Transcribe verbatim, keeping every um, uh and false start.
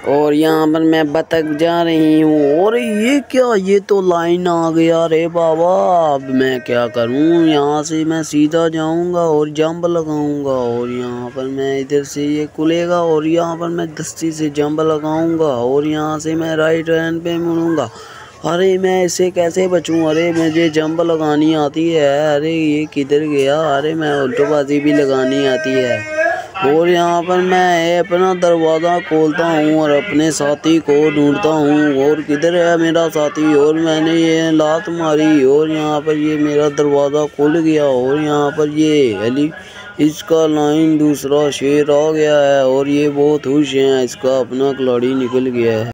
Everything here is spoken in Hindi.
और यहाँ पर मैं बतख जा रही हूँ। और ये क्या, ये तो लाइन आ गया रे बाबा। अब मैं क्या करूँ, यहाँ से मैं सीधा जाऊँगा और जंप लगाऊँगा और यहाँ पर मैं इधर से ये खुलेगा और यहाँ पर मैं दस्ती से जंप लगाऊँगा और यहाँ से मैं राइट हैंड पे मुड़ूँगा। अरे मैं इससे कैसे बचूँ, अरे मुझे जंप लगानी आती है। अरे ये किधर गया, अरे मैं उल्टोबाजी भी लगानी आती है। और यहाँ पर मैं अपना दरवाज़ा खोलता हूँ और अपने साथी को ढूंढता हूँ। और किधर है मेरा साथी, और मैंने ये लात मारी और यहाँ पर ये मेरा दरवाज़ा खुल गया। और यहाँ पर ये एली इसका लाइन दूसरा शेर आ गया है और ये बहुत खुश है, इसका अपना खिलाड़ी निकल गया है।